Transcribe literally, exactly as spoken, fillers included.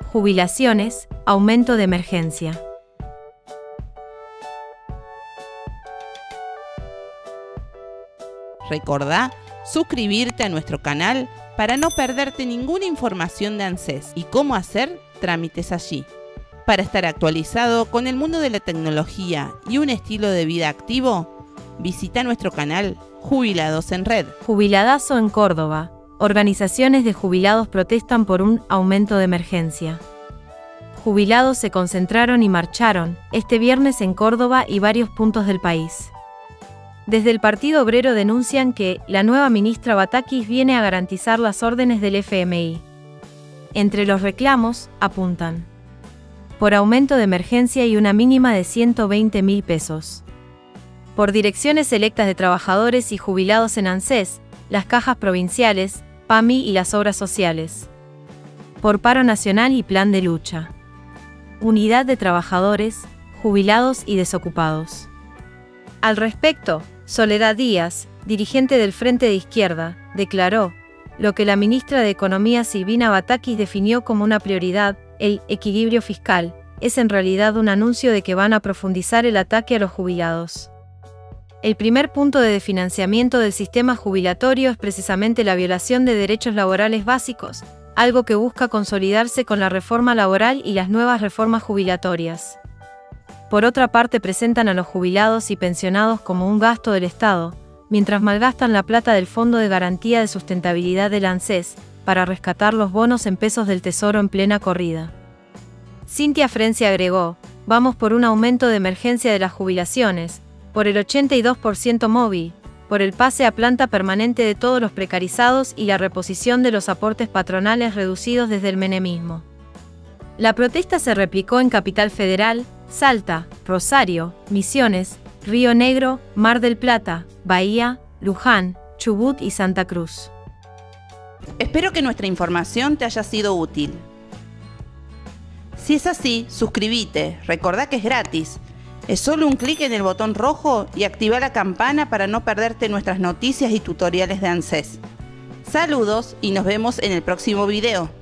Jubilaciones, aumento de emergencia. Recordá suscribirte a nuestro canal para no perderte ninguna información de ANSES y cómo hacer trámites allí. Para estar actualizado con el mundo de la tecnología y un estilo de vida activo, visita nuestro canal Jubilados en Red. Jubiladazo en Córdoba. Organizaciones de jubilados protestan por un aumento de emergencia. Jubilados se concentraron y marcharon este viernes en Córdoba y varios puntos del país. Desde el Partido Obrero denuncian que la nueva ministra Batakis viene a garantizar las órdenes del F M I. Entre los reclamos, apuntan por aumento de emergencia y una mínima de ciento veinte mil pesos. Por direcciones electas de trabajadores y jubilados en ANSES, las cajas provinciales, P A M I y las obras sociales. Por paro nacional y plan de lucha. Unidad de trabajadores, jubilados y desocupados. Al respecto, Soledad Díaz, dirigente del Frente de Izquierda, declaró: lo que la ministra de Economía Silvina Batakis definió como una prioridad, el equilibrio fiscal, es en realidad un anuncio de que van a profundizar el ataque a los jubilados. El primer punto de desfinanciamiento del sistema jubilatorio es precisamente la violación de derechos laborales básicos, algo que busca consolidarse con la reforma laboral y las nuevas reformas jubilatorias. Por otra parte, presentan a los jubilados y pensionados como un gasto del Estado, mientras malgastan la plata del Fondo de Garantía de Sustentabilidad del ANSES para rescatar los bonos en pesos del Tesoro en plena corrida. Cintia Frencia agregó: vamos por un aumento de emergencia de las jubilaciones, por el ochenta y dos por ciento móvil, por el pase a planta permanente de todos los precarizados y la reposición de los aportes patronales reducidos desde el menemismo. La protesta se replicó en Capital Federal, Salta, Rosario, Misiones, Río Negro, Mar del Plata, Bahía, Luján, Chubut y Santa Cruz. Espero que nuestra información te haya sido útil. Si es así, suscríbete, recordá que es gratis. Es solo un clic en el botón rojo y activa la campana para no perderte nuestras noticias y tutoriales de ANSES. Saludos y nos vemos en el próximo video.